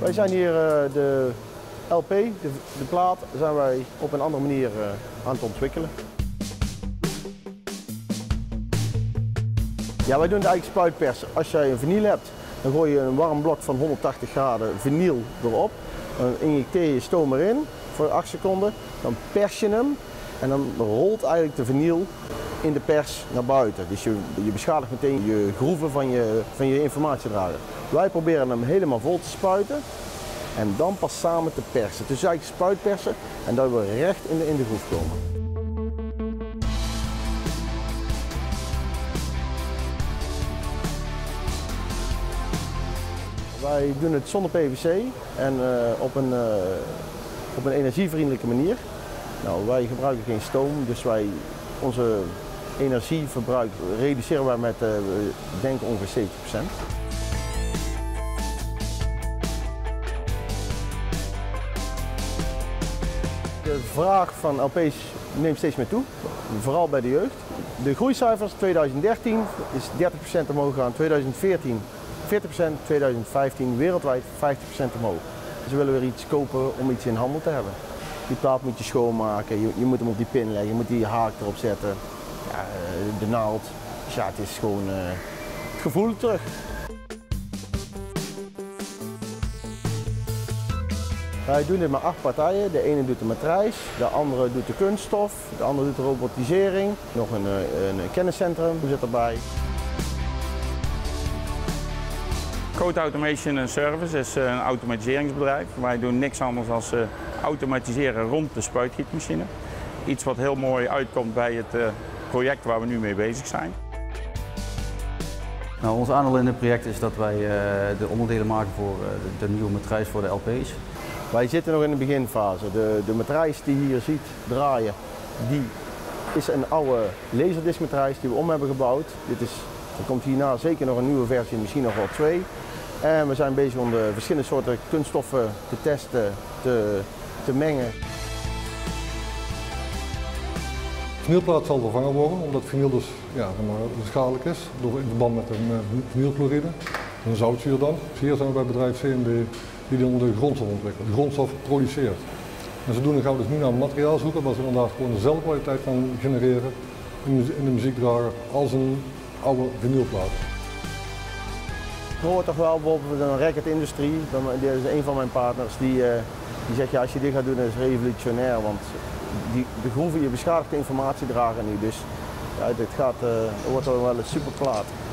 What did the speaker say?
Wij zijn hier de LP, de plaat, zijn wij op een andere manier aan het ontwikkelen. Ja, wij doen het eigenlijk spuitpersen. Als jij een vinyl hebt, dan gooi je een warm blok van 180 graden vinyl erop. Dan injecteer je stoom erin voor 8 seconden. Dan pers je hem en dan rolt eigenlijk de vinyl in de pers naar buiten. Dus je beschadigt meteen je groeven van je informatiedrager. Wij proberen hem helemaal vol te spuiten en dan pas samen te persen. Dus eigenlijk spuitpersen en dat we recht in de groef komen. Wij doen het zonder PVC en op een energievriendelijke manier. Nou, wij gebruiken geen stoom, dus onze energieverbruik reduceren wij met, denk ongeveer 70%. De vraag van LP's neemt steeds meer toe, vooral bij de jeugd. De groeicijfers 2013 is 30% omhoog gegaan, 2014 40%, 2015 wereldwijd 50% omhoog. Ze willen weer iets kopen om iets in handen te hebben. Die plaat moet je schoonmaken, je moet hem op die pin leggen, je moet die haak erop zetten, ja, de naald. Dus ja, het is gewoon het gevoel terug. Wij doen dit met 8 partijen. De ene doet de matrijs, de andere doet de kunststof, de andere doet de robotisering. Nog een kenniscentrum zit erbij. Code Automation Service is een automatiseringsbedrijf. Wij doen niks anders dan automatiseren rond de spuitgietmachine. Iets wat heel mooi uitkomt bij het project waar we nu mee bezig zijn. Nou, ons aandeel in het project is dat wij de onderdelen maken voor de nieuwe matrijs voor de LP's. Wij zitten nog in de beginfase. De matrijs die je hier ziet draaien, die is een oude laserdiscmatrijs die we om hebben gebouwd. Er komt hierna zeker nog een nieuwe versie, misschien nog wel 2. En we zijn bezig om de verschillende soorten kunststoffen te testen, te mengen. De vinylplaat zal vervangen worden, omdat vinyl dus schadelijk is in verband met de vinylchloride. Een zoutzuur dan. Hier zijn we bij bedrijf CMB die onder de grondstof ontwikkelen, de grondstof produceert. En zodoende gaan we dus nu naar materiaal zoeken waar ze inderdaad gewoon dezelfde kwaliteit kan genereren in de muziekdrager als een oude vinylplaat. Ik hoor toch wel bijvoorbeeld een Record Industrie, dat is een van mijn partners, die zegt ja, als je dit gaat doen dat is revolutionair, want de groeven, je beschadigt de informatiedrager nu, dus ja, dit wordt wel een superplaat.